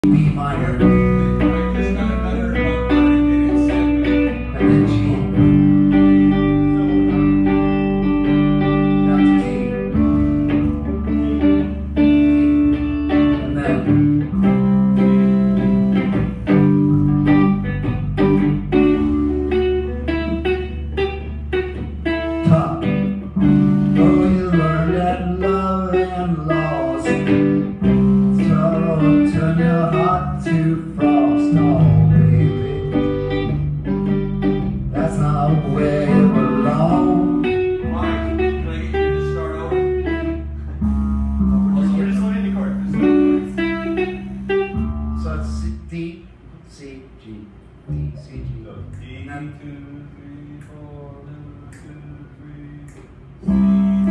B minor, and then G, down to D, and then top. Oh, you learned that love and loss. Turn your heart to frost, oh baby. That's not where you belong. Mike, can I get you to start over? We're just learning the chord. So it's D, C, G, D, C, G. So D, 2, 3, 4, 2, 3, C, 2, 3,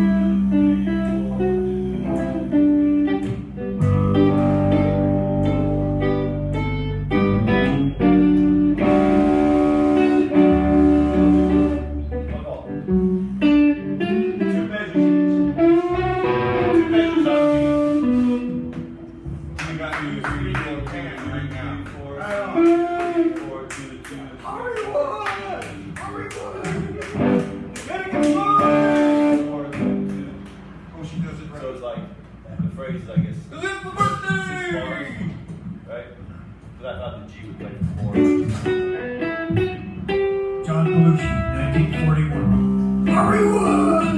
So it's like the phrase, I guess, 6 bars, right? Because I thought the G would play 4. John Belushi, 1941. Hollywood!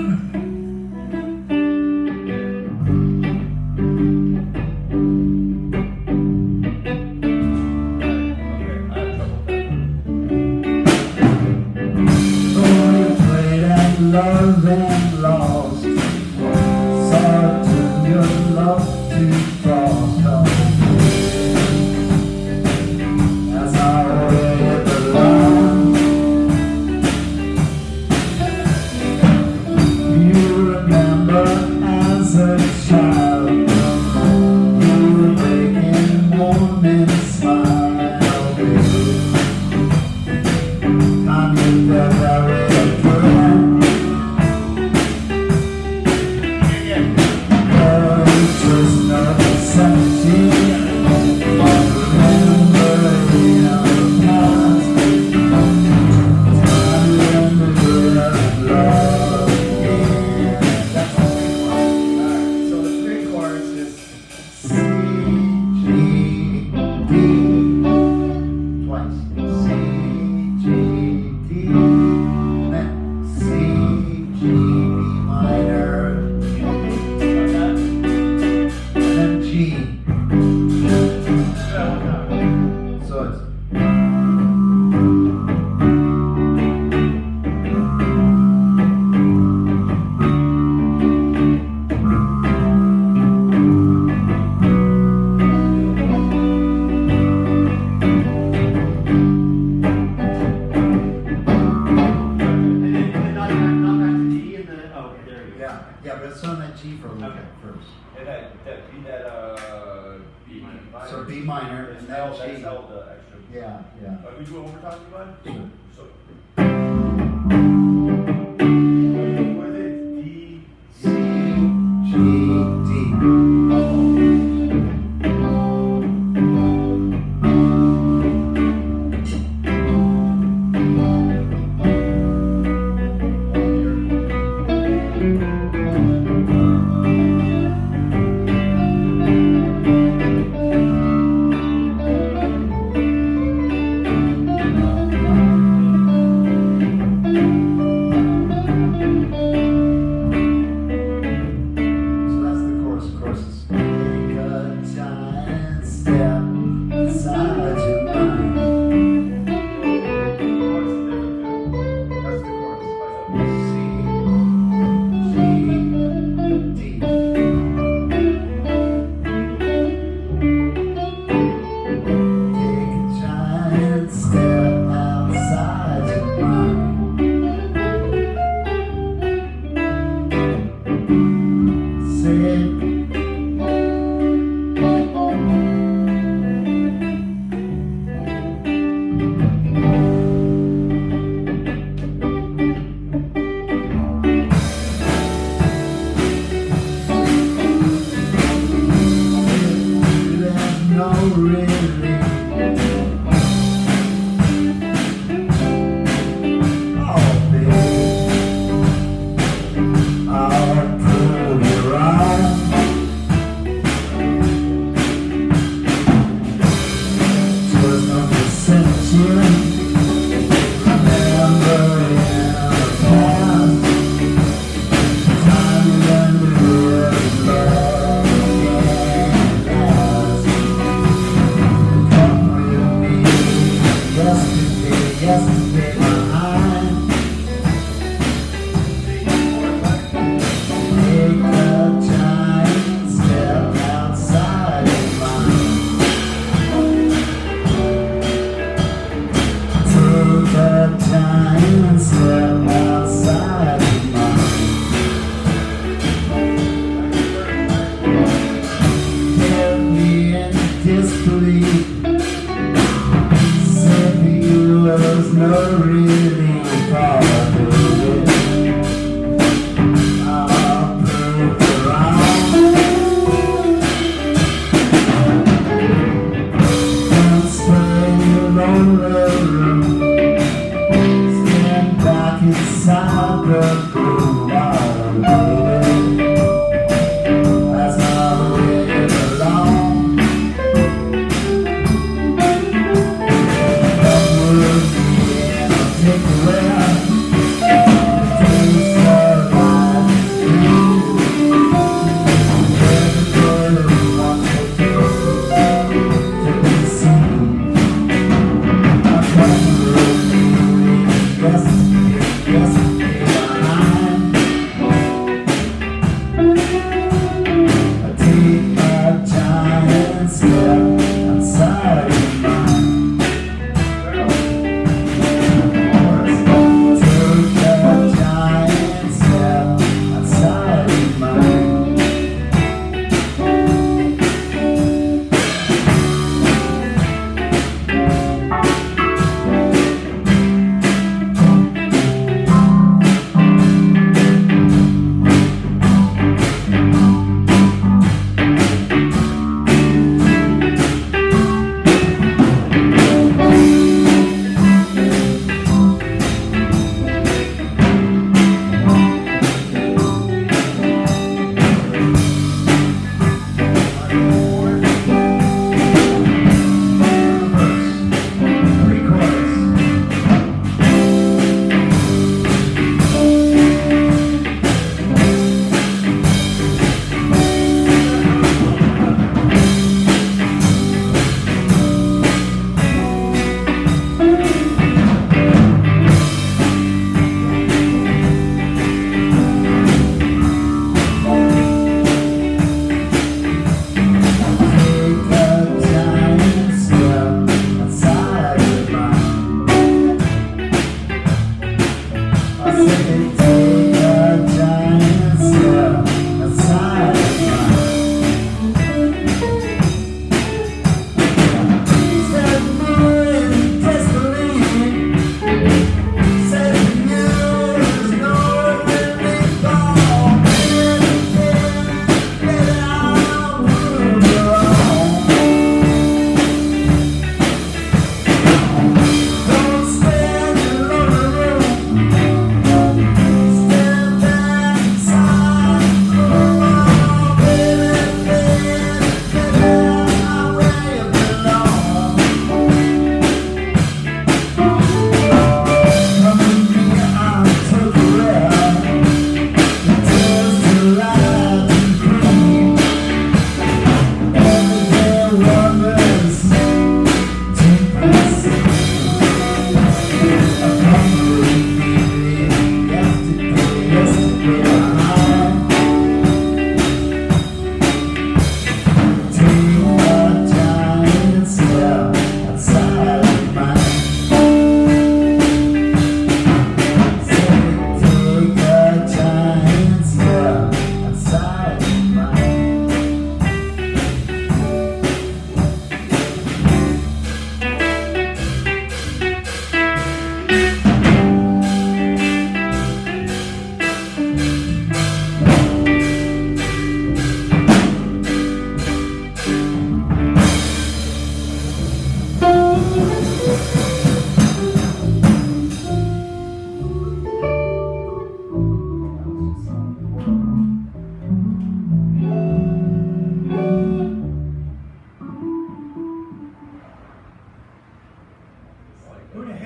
Love and lost, sorrow to your love to frost. That's not where you belong. You remember as a child, you were making women smile, baby. Time you felt that way again. Just another 17. Remembering our past. Time to love again. That's the three chords. Alright, so the three chords is C, G, D. Twice. C, G, D. Then C, G, B minor. G. So it's yeah, but it's on that G for a little bit first. And that B minor. So B minor and then G. That's held the extra. Yeah, yeah. Are we doing overtime, Glenn? Sure. So. What is it? D, C, G, D. Yeah.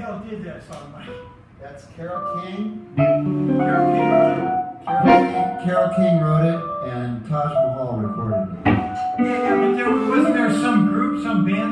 hell did that song, Mike? That's Carole King. Carole King wrote it. Carole King wrote it, and Taj Mahal recorded it. Yeah, but wasn't there some group, some band